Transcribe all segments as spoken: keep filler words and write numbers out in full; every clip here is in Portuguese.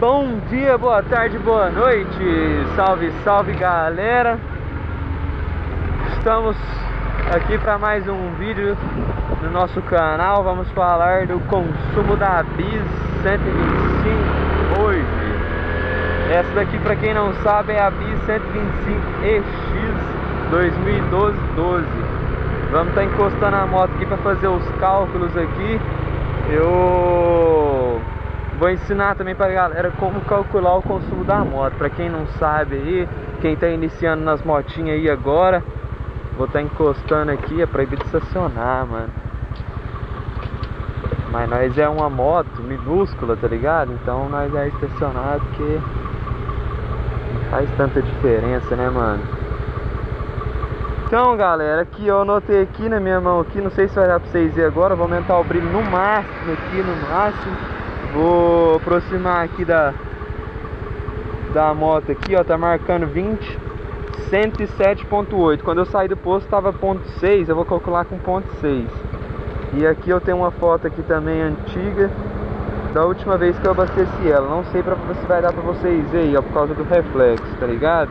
Bom dia, boa tarde, boa noite, salve, salve galera. Estamos aqui para mais um vídeo no nosso canal. Vamos falar do consumo da Bis cento e vinte e cinco hoje. Essa daqui, para quem não sabe, é a Bis cento e vinte e cinco E X dois mil e doze doze. Vamos estar encostando a moto aqui para fazer os cálculos aqui. Eu vou ensinar também pra galera como calcular o consumo da moto. Pra quem não sabe aí, quem tá iniciando nas motinhas aí agora, vou estar encostando aqui, é proibido estacionar, mano. Mas nós é uma moto minúscula, tá ligado? Então nós é estacionado porque não faz tanta diferença, né, mano? Então galera, aqui eu anotei aqui na minha mão aqui, não sei se vai dar pra vocês verem agora. Vou aumentar o brilho no máximo aqui, no máximo. Vou aproximar aqui da da moto aqui, ó, tá marcando vinte, cento e sete ponto oito. Quando eu saí do posto tava ponto seis, eu vou calcular com ponto seis. E aqui eu tenho uma foto aqui também antiga da última vez que eu abasteci ela. Não sei pra, se vai dar pra vocês verem, ó, por causa do reflexo, tá ligado?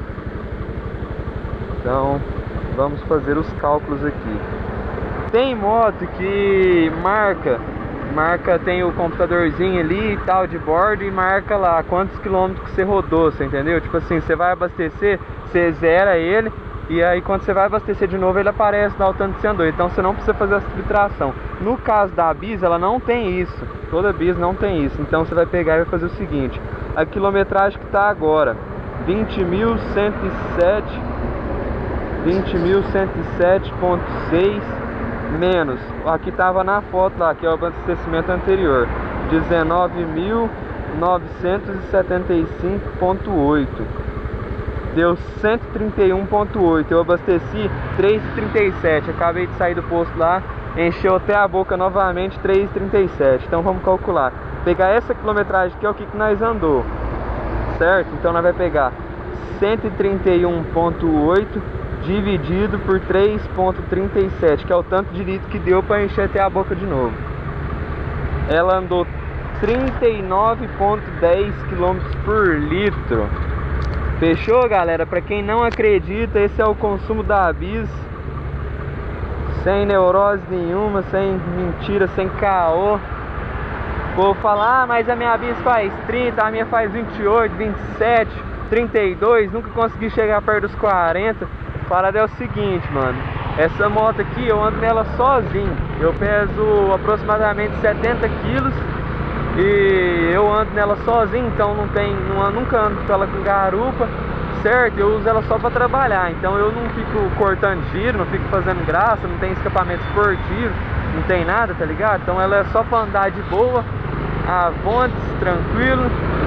Então vamos fazer os cálculos aqui. Tem moto que marca Marca, tem o computadorzinho ali e tal de bordo, e marca lá quantos quilômetros que você rodou, você entendeu? Tipo assim, você vai abastecer, você zera ele, e aí quando você vai abastecer de novo ele aparece lá o tanto que você andou. Então você não precisa fazer essa subtração. No caso da Bis, ela não tem isso. Toda Bis não tem isso. Então você vai pegar e vai fazer o seguinte: a quilometragem que está agora, vinte mil cento e sete vinte mil cento e sete ponto seis, menos, aqui tava na foto lá, que é o abastecimento anterior, dezenove mil novecentos e setenta e cinco ponto oito, deu cento e trinta e um ponto oito. Eu abasteci três e trinta e sete, acabei de sair do posto lá, encheu até a boca novamente, três e trinta e sete. Então vamos calcular, pegar essa quilometragem aqui, é o que que nós andou, certo? Então nós vai pegar cento e trinta e um ponto oito dividido por três ponto trinta e sete, que é o tanto de litro que deu para encher até a boca de novo. Ela andou trinta e nove ponto dez quilômetros por litro. Fechou, galera? Para quem não acredita, esse é o consumo da Bis, sem neurose nenhuma, sem mentira, sem caô. Vou falar, ah, mas a minha Bis faz trinta, a minha faz vinte e oito, vinte e sete, trinta e dois, nunca consegui chegar perto dos quarenta. A parada é o seguinte, mano, essa moto aqui eu ando nela sozinho. Eu peso aproximadamente setenta quilos e eu ando nela sozinho, então não tem, não, nunca ando com ela com garupa, certo? Eu uso ela só pra trabalhar, então eu não fico cortando giro, não fico fazendo graça, não tem escapamento esportivo, não tem nada, tá ligado? Então ela é só pra andar de boa, avante, tranquilo.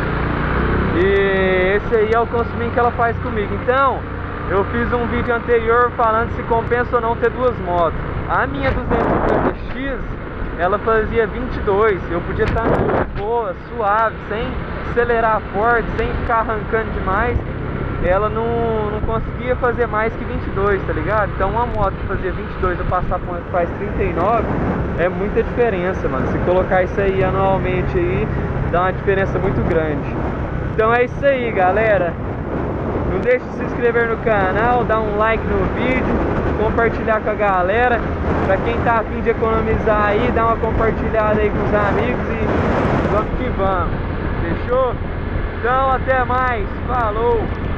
E esse aí é o consumo que ela faz comigo. Então eu fiz um vídeo anterior falando se compensa ou não ter duas motos. A minha duzentos e cinquenta X, ela fazia vinte e dois. Eu podia estar boa, suave, sem acelerar forte, sem ficar arrancando demais. Ela não, não conseguia fazer mais que vinte e dois, tá ligado? Então uma moto que fazia vinte e dois, eu passar por uma que faz trinta e nove, é muita diferença, mano. Se colocar isso aí anualmente aí, dá uma diferença muito grande. Então é isso aí, galera. Não deixe de se inscrever no canal, dar um like no vídeo, compartilhar com a galera. Pra quem tá a fim de economizar aí, dá uma compartilhada aí com os amigos e vamos que vamos. Fechou? Então até mais, falou!